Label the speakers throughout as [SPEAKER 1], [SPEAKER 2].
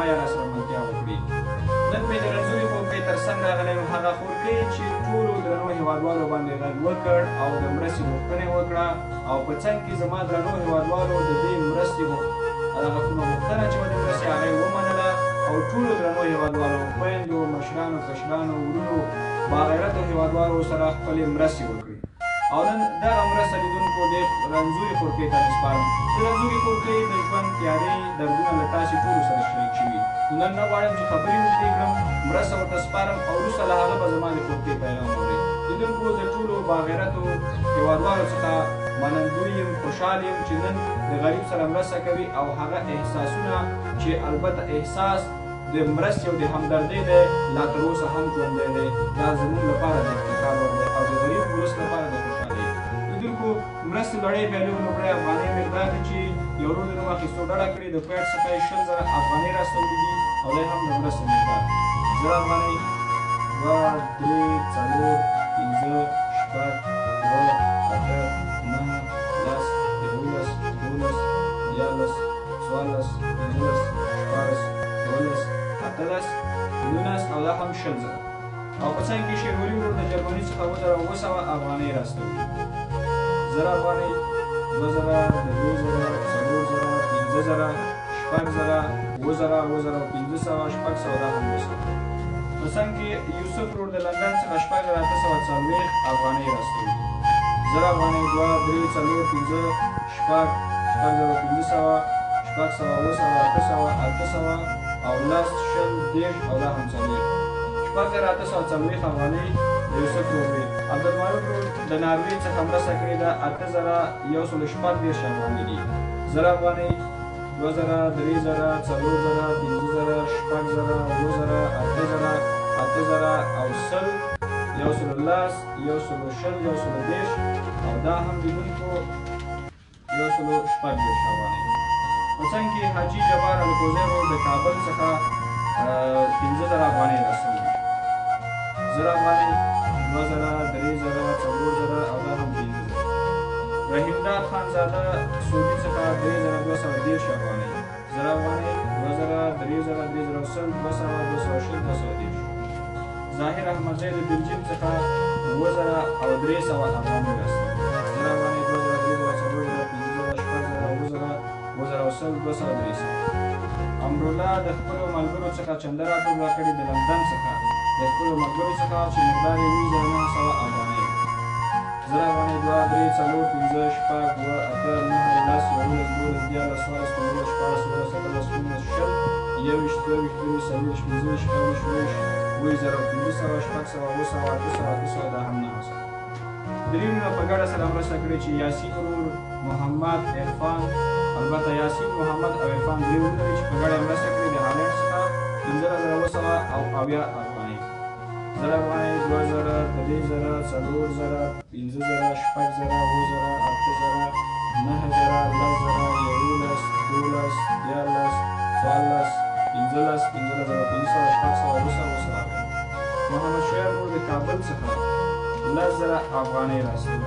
[SPEAKER 1] همکارۍ یا راسره ملتیا وکړي. نن مې د رنځوري خورکۍ تر څنګ راغلی یم، هغه خورکۍ چې ټولو درنو هېوادوالو باندې غږ وکړ او د مرستې غوښتنه یې وکړه، او په څنګ کې زما درنو هېوادوالو د دې مرستې هغه کومه غوښتنه چې وه د مرستې هغه یې ومنله، او ټولو درنو هېوادوالو، خویندو، مشرانو، کشرانو، ورونو، باغیرتو هېوادوالو سره خپلې مرستې وکړي. او نن دغه مرسته لیدونکو دې رنځوري خورکۍ ته مې سپارم. د رنځوري خورکۍ د ژوند تیارې دردونه له تاسې ټولو سره شریک شوي. نن نه غواړم چې خبرې اوږدې کړم، مرسته ورته سپارم او وروسته له هغه به زما د خورکۍ پیغام واورئ. لیدونکو د ټولو باغیرتو هېوادوالو څخه منندوی یم، خوشحال یم چې نن د غریب سره مرسته کوي، او هغه احساسونه چې البته احساس د مرستې او د همدردۍ دی لا تر اوسه هم ژوندی دی. دا زموږ لپاره د افتخار وړ دی او د غریب ولس لپاره د خوشحالۍ. لیدونکو مرستې لړۍ پیلو لومړی افغانۍ مقدار دی چې یو ورور د نوم اخیستو ډډه کړې، د کویټ څخه یې 20,000 افغانۍ راستولي دي او دی هم د مرستې مقدار 1000 افغانۍ 2 3 4 5 6 7 8 9 10 11 12 13 14 15 16 17 18 19 او دا هم 20,000. او په څنګ کې شېرولي ورور د جرمني څخه 2,200 افغانۍ راستولي 1000 افغانۍ 2,000 3,000 4,000 5,000 6,000 7,000 8,000 500 600 دا هم 200. په څنګ کې یوسف ورور د لندن څخه 6,840 افغانۍ راستولي 1000 افغانۍ 2 3 4 5 6 6,500 600 800 او لاس 20 او دا هم 40 6,840 افغانۍ د یوسف ورور. عبدالمالک ورور د ناروې څخه مرسته کړې ده 8,140 افغانۍ دي 1000 افغانۍ 2,000 3,000 4,000 5,000 6,000 7,000 8,000 8,000 او 100 1,010 1,020 1,010 او دا هم لیدونکو 1,040 افغانۍ. په څنګ کې حاجي جبار الکوزی ورور د کابل څخه 15,000 افغانۍ راستولي 1000 افغانۍ 2,000 3,000 4,000 او دا هم 15,000. رحیم داد خانزاده سعودي څخه 3,210 افغانۍ 1000 افغانۍ 2,000 3,000 3,010 2,000 220 ظاهر احمدزی د بلجیم څخه 7,000 او 300 افغانۍ راستولي 1000 افغانۍ 2,000 3,000 4,000 5,000 8,000 2,000 امرالله د خپلو ملګرو څخه چنده راټوله کړې د لندن څخه د خپلو ملګرو څخه چې مقدار یې 9,900 افغانۍ 1000 افغانۍ 2 3 4 5 6 7 8 9 10 11 12 13 14 15 16 17 18 19 20 21 22 23 24 25 800 دا هم 900. دریمونه په ګډه سره مرسته کړې چې یاسین ورور محمد عرفان البته یاسین محمد او عرفان درې ورونه دي چې په ګډه مرسته کړې د هالنډ څخه 15,200 او 70 افغانۍ 1000 افغانۍ 2,000 3,000 4,000 5,000 6,000 7,000 8,000 9,000 10,000 11 12 13 14 15 15,500 محمد شعیب ورور د کابل څخه 10,000 افغانۍ راستولي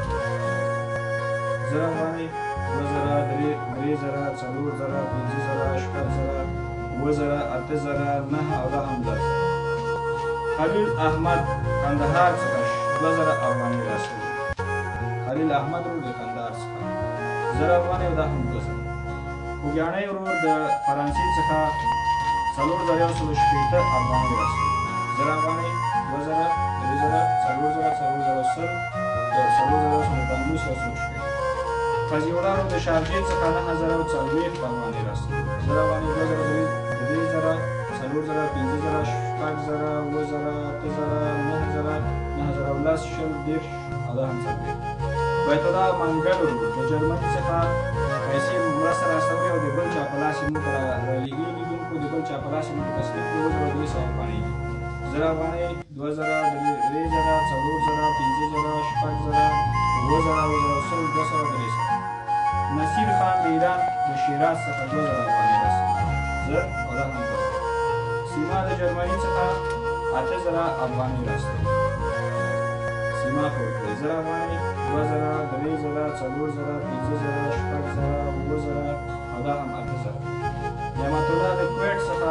[SPEAKER 1] 1000 افغانۍ 2,000 3,000 4,000 5,000 6,000 7,000 8,000 9 او دا هم 10. خلیل احمد کندهار څخه 2,000 افغانۍ راستولي خلیل احمد ورور د کندهار څخه 1000 افغانۍ او دا هم 2,000. خوږیاڼی ورور د فرانسې څخه 4,180 افغانۍ راستولي 1000 افغانۍ 2,000 3,000 4,000 4,010 4,150 قاضي الله ورور د شارجې څخه 9,040 افغانۍ راستولي 1000 افغانۍ 2,000 3,000 4,000 5,000 6,000 7,000 8,000 9,000 9,000 او 10 او دا هم 40. بیت الله منګل ورور د جرمني څخه پیسې مرسته راستولي او د بل چا په لاس یې موږ ته رالېږلي لیدونکو د بل چا په لاس یې موږ ته تسلیف کړي 2,200 افغانۍ 1000 افغانۍ 2,000 3,000 4,000 5,000 6,000 7,000 2,000 نصیر خان د ایران د شیراز څخه 2,000 افغانۍ راستولي 1000 او دا هم 2,000. سیما د جرمني څخه 8,000 افغانۍ راستولي سیما خو ورکړئ 1000 افغانۍ 2,000 3,000 4,000 5,000 6,000 7,000 او دا هم 8,000. نعمت الله د کویټ څخه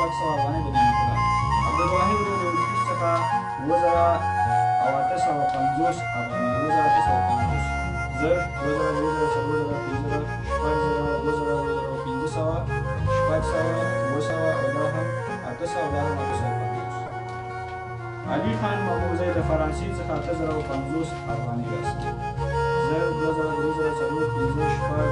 [SPEAKER 1] شپږ سوه افغانۍ د نعمت الله عبدالواحد ورور د اطریش څخه 2850 افغانۍ 2850 زر 2000 3000 4000 5000 شپږ زره 2000 1500 شپږ سوه 700 او دا هم 850 علي خان محمودزی د فرانسې څخه 8050 افغانۍ راستي زر 2000 3000 40 50 شپږ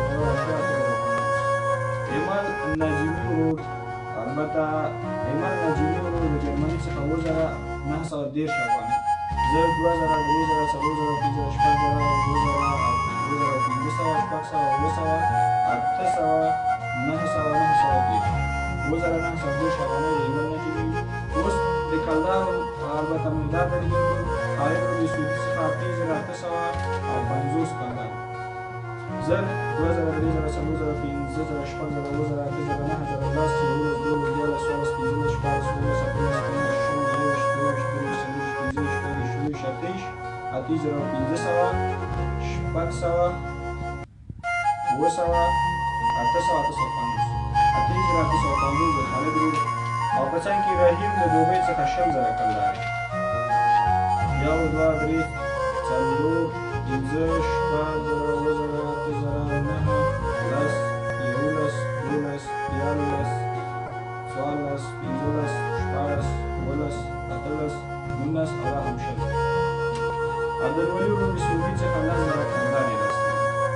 [SPEAKER 1] 850 ایمل نجیبي ورور البته ایمل نجیبي ورور د جرمني څخه 2910 افغانۍ زر 2000 3000 4000 50 شپږ 2000 شپږ سوه 800 910 افغانۍ د ایمل نجیبي اوس د کلدار البته مقدار د خالد ورور د سعودي څخه 8850 کلدار زر 2000 3000 4000 5000 شپږ 2000 8000 9000 10 11 12 13 14 15 د خالد ورور او په څنګ کې رحیم د دوبۍ څخه 10000 کلدارې 1 2 3 4 5 6 عبدالولي ورور د سعودي څخه 10000 کلدارې راستي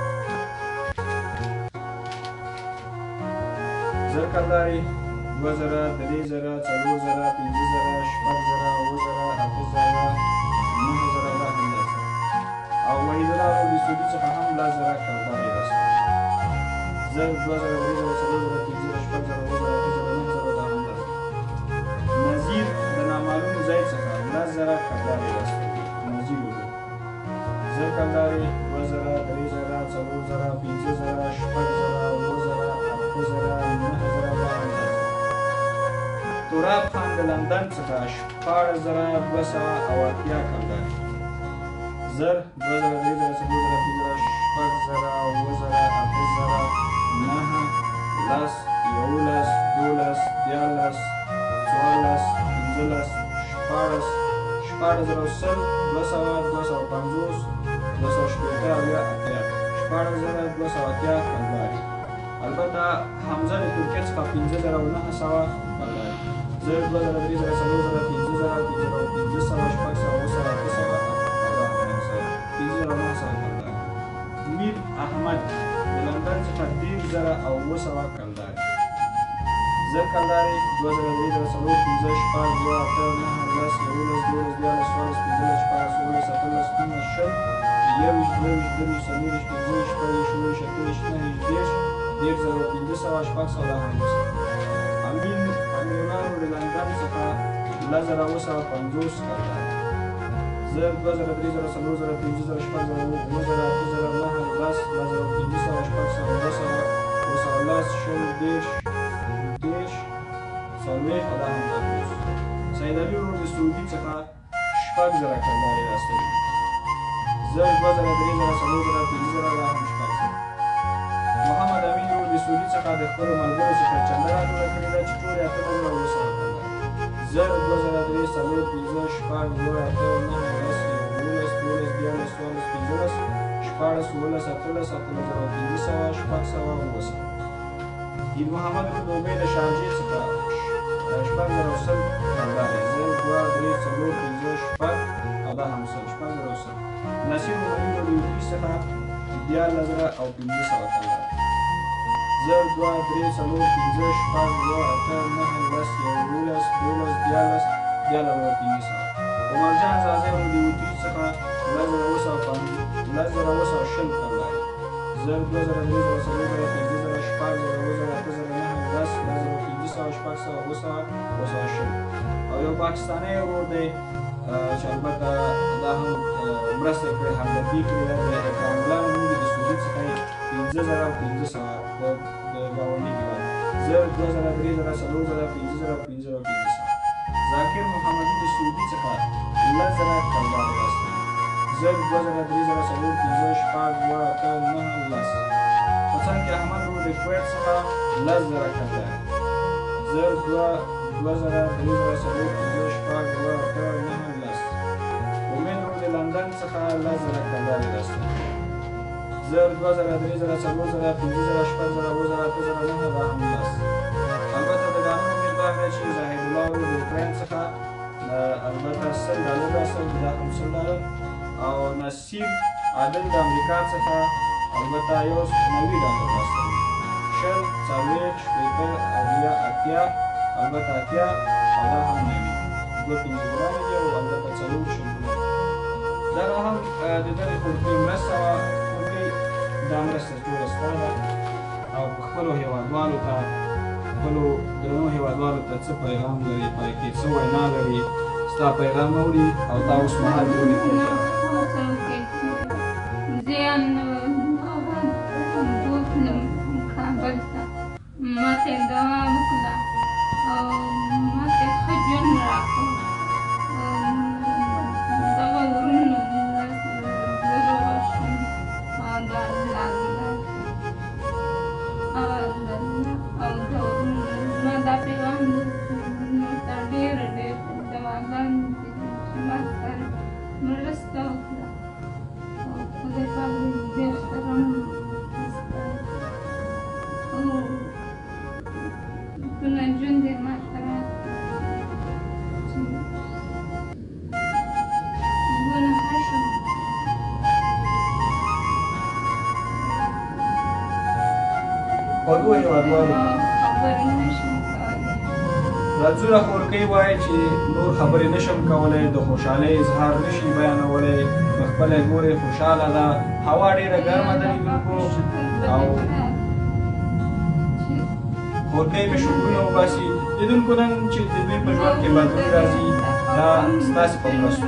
[SPEAKER 1] زر کلدارې 2000 3000 4000 5000 شپږ 8000 9000 دا هم راستي او وحید الله ورور د سعودي څخه هم 10000 کلدارې راستي زر 2000 3000 4000 5000 شپږ 9000 دا هم راستي نظیر د نامعلوم ځای څخه 10000 کلدارې راستي نظیر ورور زر کلدارې 2000 3000 4000 5000 شپږ 8000 9000 دا هم راستي تراب خان د لندن څخه 16280 کلدارې زر 2000 3000 4000 5000 شپږ 8000 10 11 12 13 14 15 شپاړس 250 کلدارې البته حمزه د ترکیې څخه 15900 کلدارې زر 2000 3000 4000 5000 شپږ 5000 میر احمد د لندن څخه 10000 کلدارې زر کلدارې 2000 3000 40 50 شپږ 8 9 10 11 12 13 14 15 امین الله ورور د لندن څخه 10050 کلدارې زر 2000 3000 4000 5000 شپږ 8000 10 15 شپږ 10 سید علي ورور د سعودي څخه 6000 کلدارې راستوي زر 2000 3000 4000 5000 دا هم شپږ محمد امین ورور د سعودي څخه د خپلو ملګرو څخه چنده راټوله کړې ده چې ټول یې 8900 کلدارې زر 2000 3000 50 شپږ عید محمد ورور د امید د شارجې څخه 6000 کلدارې زر 2 3 4 5 شپږ او دا هم شپږ نصیر محمد ورور د یوټي څخه 14500 کلدارې زر 2 3 4 5 شپږ 8 9 10 11 12 عمرجان زازی ورور د یوټي څخه 10000 کلدارې زر 2000 3000 4000 5000 شپږ 8000 او یو پاکستانی ورور دی چې البته دا هم مرسته کړې همدردي کړې ده د اکرام الله نومېږي د سعودي څخه یې 15500 د ګاونډي هېواد زر 2000 3000 4000 5000 ذاکر محمدي د سعودي څخه 10000 کلدارې راستوي زر 2000 3000 50 شپږ 8 9 10 په څنګ کې احمد ورور د کویت څخه 10000 کلدارې زر 2 2000 30 40 50 60 70 80 90 امید روم د لندن څخه 10,000 کندهار راسته زر 2000 3000 4000 5000 6000 7000 8000 9000 هم لاس البته د ګانو مقدار دی چې زاهد الله د اوکراین څخه البته $100 دا هم $100 او نصیب عادل د امریکا څخه البته یو $90 راسته شل 40 شپېته اویا اتیا البته اتیا او دا هم نوي دوه پنځه ګرامه دي او البته څلور شلونه دغه هم د دغې خورکۍ مرسته وه خورکۍ دا مرسته ټوله ستا ده او په خپلو هېوادوالو ته خپلو درنو هېوادوالو ته څه پیغام لري پای کې څه وینا لري ستا پیغام اوري او تا اوس مهال ولیکل
[SPEAKER 2] ماته دوا وکړه او ماته ښه ژوند راکړ دغه ورونو زه شوم او د ما دا پیغام ورته ډېر دواګانې دي چې ما سره مرسته وکړه او خدای پاک دې سره Până ajunge matra bună așa
[SPEAKER 1] په دوه هېوادوالو راځوره خورکۍ وایي چې نور خبرې نشم کولی د خوشحالۍ اظهار نشي بیانولی په خپله ګورې خوشحاله ده هوا ډېره ګرمه ده لیدونکو او خورکۍ مې شکرونه وباسي لیدونکو نن چې د دوی په ژوند کې بدلون راځي دا ستاسې په مرستو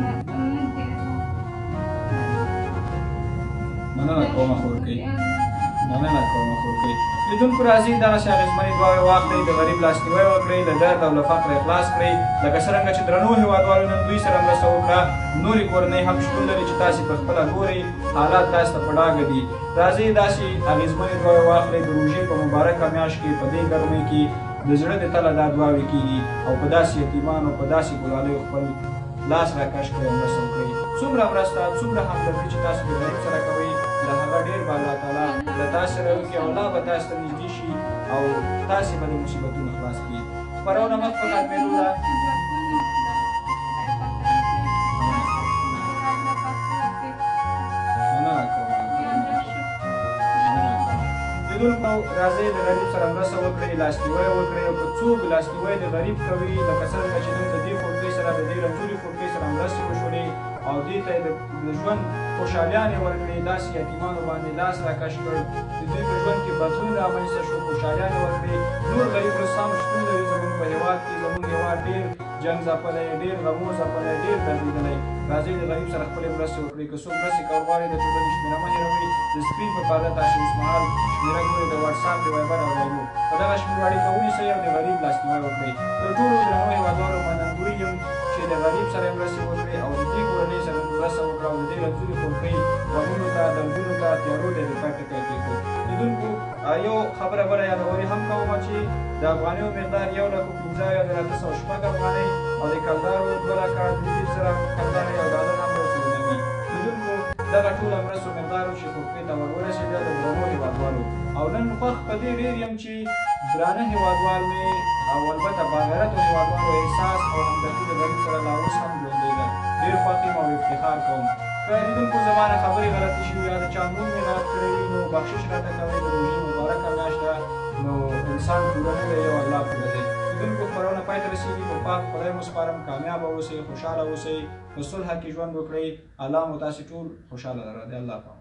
[SPEAKER 1] مننه کومه خورکۍ مننه کومه خورکۍ لیدونکو راځي دغسې اغېزمنې دعاوې واخلئ د غریب لاسنیوی وکړئ له درد او له فقره خلاص کړئ لکه څرنګه چې درنو هېوادوالو نن دوی سره مرسته وکړه نورې کورنۍ هم شتون لري چې تاسې په خپله ګورئ حالات تاسې ته په ډاګه دي راځئ داسې اغېزمنې دعاوې واخلئ د روژې په مبارکه میاشت کې په دې ګرمۍ کې د زړه د تله دا دعاوې کېږي او په داسې یتیمانو په داسې ګلالیو خپل لاس راکش کړئ او مرسته وکړئ څومره مرسته څومره همدردي چې تاسو د غریب سره کوئ له هغه ډېر به الله تعالی له تاسو سره وکړي او الله به تاسو ته نږدې شي او تاسې به د مصیبتونو خلاص کړي خپرونه مخ په ختمېدو ده لیدونکو راځئ د غریب سره مرسته وکړئ لاسنیوی وکړئ او که څوک لاسنیوی د غریب کوي لکه څرنګه چې نن د دې خورکۍ سره د دې رنځورې خورکۍ سره مرستې وشولې او دې ته یې د ژوند خوشحالیانې ورکړې داسې یتیمانو باندې لاس راکش کړ د دوی په ژوند کې بدلون رامنځته شو خوشحالیانې ورکړې نور غریب رسام شتون لري زموږ په هېواد کې زموږ هېواد ډېر جنګ ځپلی ډېر غمو ځپلی ډېر دردېدلی راځئ د غریب سره خپلې مرستې وکړئ که څوک مرستې کول غواړئ د ټولنې شمېره مه هېروئ د سکرین په پرده تاسې اوسمهال شمېره ګورئ د واټساپ د وایبر او لایو په دغه شمېرو اړیکه ونیسئ او د غریب لاسنیوی وکړئ د ټولو درنو هېوادوالو منندوی یم چې د غریب سره مرستې وکړئ او د دې کورنۍ سره مرسته وکړه او د دې رنځورې خورکۍ غمونو ته دردونو ته تیارو ته د پای ټکی کېښود لیدونکو یو خبره بله یادوري هم کومه چې د افغانیو مقدار 1,15,906 افغانۍ او د کلدارو 2,33,000 کلدارۍ او ډالر هم ورسره وي لیدونکو دغه ټوله مرستو مقدارو چې خورکۍ ته ورورسېده د درنو هېوادوالو او نن خوښ په دې ډېر یم چې درانه هېوادوال مې او البته باغیرتو هېوادوالو احساس او همدردي د غریب سره لا اوس هم ژوندی ده ډېر خوښ یم او افتخار کوم که لیدونکو زما نه خبرې غلطې شوي یا د چا نوم مې غلط کړی وي نو بخشش راته کوئ د روژې مبارکه میاشت ده نو انسان پوره نه دی یو الله پوره دی لیدونکو خپرونه پای ته رسېږي په پاک خدای مو سپارم کامیابه اوسئ خوشحاله اوسئ په صلح کې ژوند وکړئ الله مو تاسې ټول خوشحاله لره دی الله پاک